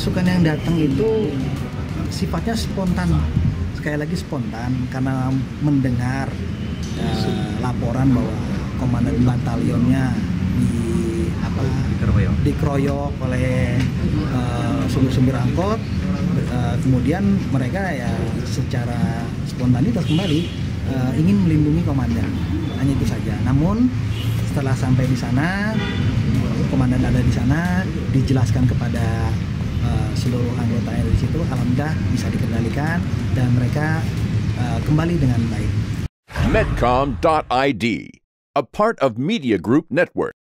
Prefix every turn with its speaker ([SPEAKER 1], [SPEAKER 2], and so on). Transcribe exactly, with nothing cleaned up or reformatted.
[SPEAKER 1] pasukan yang datang itu sifatnya spontan, sekali lagi spontan karena mendengar uh, laporan bahwa komandan batalionnya di apa
[SPEAKER 2] dikeroyok,
[SPEAKER 1] dikeroyok oleh uh, supir-supir angkot. Uh, kemudian mereka ya secara spontanitas kembali uh, ingin melindungi komandan, hanya itu saja. Namun setelah sampai di sana, komandan ada di sana, dijelaskan kepada uh, seluruh anggota yang ada di situ, alhamdulillah bisa dikendalikan dan mereka uh, kembali dengan baik.
[SPEAKER 3] Medcom dot I D, a part of Media Group Network.